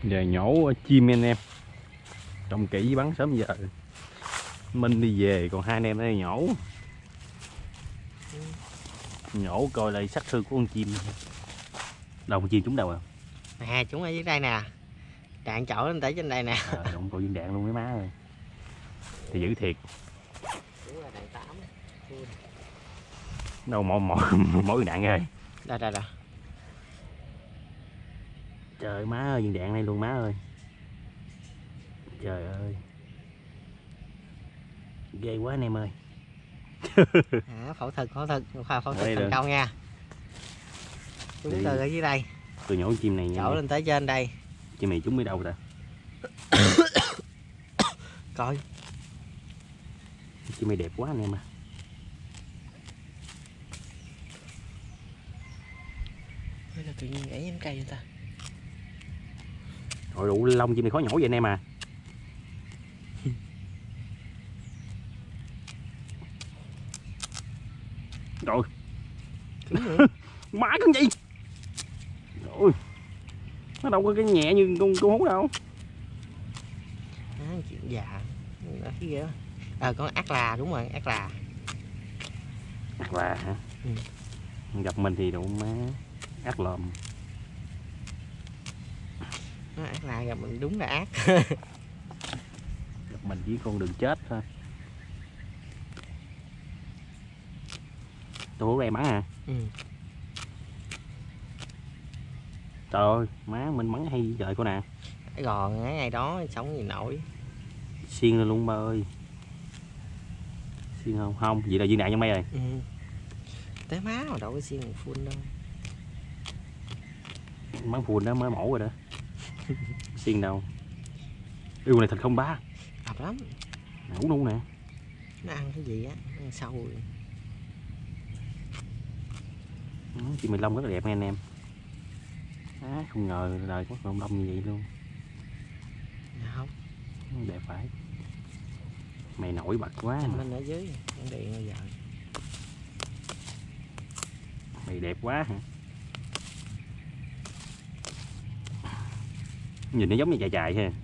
Giờ nhổ chim anh em, trông kỹ bắn sớm giờ. Minh đi về còn hai anh em ở đây nhổ coi lại sát thương của con chim. Đâu con chim trúng đâu à? Nè chúng ở dưới đây nè, đạn chỗ lên tới trên đây nè. Đụng coi viên đạn luôn mấy má ơi, thì dữ thiệt. Đúng là đạn 8. Đâu mỗi viên đạn rồi. Đây. Trời má ơi, viên đạn này luôn má ơi. Trời ơi, ghê quá anh em ơi. Phẫu thuật thành công nha. Chúng tôi ở dưới đây. Tôi nhổ chim này nha. Chỗ lên tới trên đây. Chim này chúng mới đâu ta? Coi. Chim này đẹp quá anh em à. Đây là tự nhiên gãy nhánh cây vậy ta. Rồi đủ lông chim này khó nhổ vậy anh em à. Rồi. Má con gì? Ôi. Nó đâu có cái nhẹ như con hú đâu. Chuyện già. Con ác là, đúng rồi, ác là. Ác là hả? Gặp mình thì đủ má ác lòm. Nó ác là, gặp mình đúng là ác. Gặp mình chỉ con đường chết thôi. Tôi hú em bắn hả? Trời ơi, má mình bắn hay trời cô nè. Gòn ngày đó sống gì nổi. Xiên lên luôn ba ơi. Xiên không? Không, vậy là viên đạn trong mấy rồi. Té má mà đâu có xiên full đâu. Bắn full đó mới mổ rồi đó. Xiên đâu. Yêu này thịt không ba. Hợp lắm. Ngủ luôn nè. Nó ăn cái gì á, nó ăn sâu rồi. Chim mì lông rất là đẹp nha anh em. Không ngờ đời có con đông như vậy luôn. Không. Đẹp phải. Mày nổi bật quá mà. Mình ở dưới, con điện bây giờ. Mày đẹp quá hả? Nhìn nó giống như chạy ha.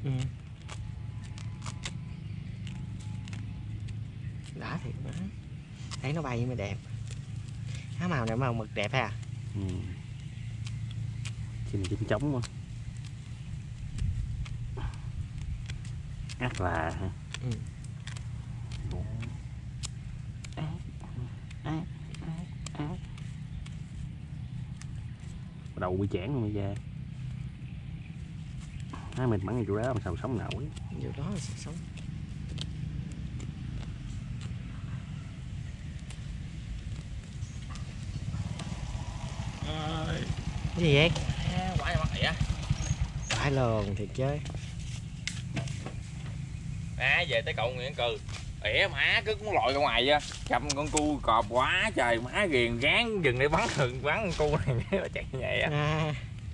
Đã thiệt quá. Thấy nó bay mới đẹp. Màu này màu mực đẹp ha. Chim này chim trống quá. Ác là hả? Đầu bị chẽn luôn bây giờ. Mình bắn chỗ đó mà sao sống nổi. Chỗ đó là sống. Cái gì vậy? Quả cho mắt ỉa. Phải lồn thiệt chơi. Về tới cậu Nguyễn Cừ. Ỉa má cứ muốn lội ra ngoài vậy. Gặp con cu cọp quá trời, má ghiền ráng dừng để bắn con cu này nó chạy như vậy á.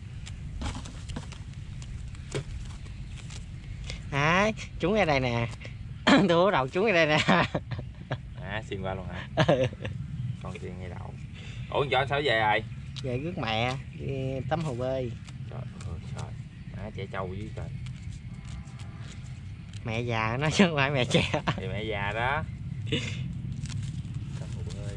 Chúng ở đây nè. Tôi đầu chúng ở đây nè. Xuyên qua luôn hả? Con xuyên ngay đầu. Ủa cho sao về rồi? Về rước mẹ đi tắm hồ bơi. Trời ơi trời. Má trẻ trâu với trời. Mẹ già nó chứ không phải mẹ trẻ. Thì mẹ già đó. Tắm hồ bơi.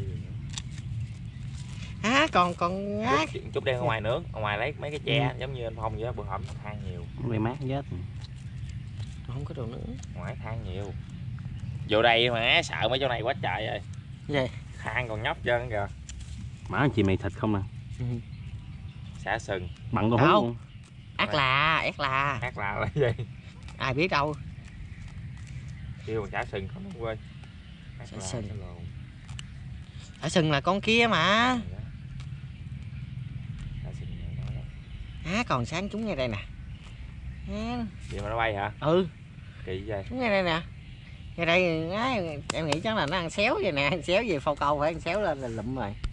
Còn Chút đem ở ngoài nước, ở ngoài lấy mấy cái tre giống như anh Phong vậy đó, bữa hổm than nhiều. Mày mát chết. Không có đồ nữa. Ngoài than nhiều. Vô đây mà sợ mấy chỗ này quá trời rồi. Gì? Than còn nhóc trơn kìa. Má chị mày thịt không nè. Xả sừng. Bằng con hú luôn. Ác là. Ác là gì? Ai biết đâu. Kêu bằng xả sừng không nó quên. Xả sừng. Xả sừng là con kia mà. Còn sáng chúng ngay đây nè. Vậy mà nó bay hả? Kỳ vậy. Chúng ngay đây nè. Ngay đây em nghĩ chắc là nó ăn xéo vậy nè, ăn xéo về phao câu phải ăn xéo lên là lụm rồi.